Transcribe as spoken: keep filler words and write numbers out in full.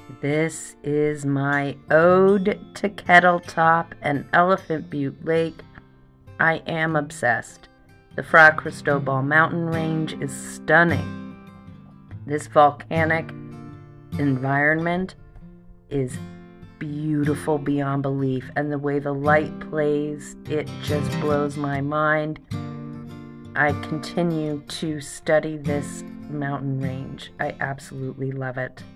This is my ode to Kettle Top and Elephant Butte Lake. I am obsessed. The Fra Cristobal mountain range is stunning. This volcanic environment is beautiful beyond belief, and the way the light plays, it just blows my mind. I continue to study this mountain range. I absolutely love it.